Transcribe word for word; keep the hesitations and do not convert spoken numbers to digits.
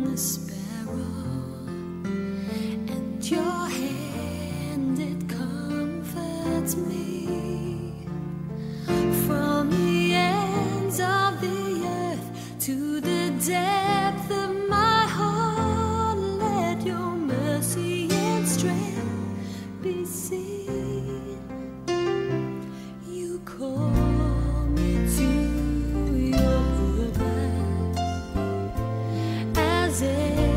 a sparrow, and your hand it comforts me. From the ends of the earth to the depth of my heart, let your mercy and strength be seen. You call me to your purpose as a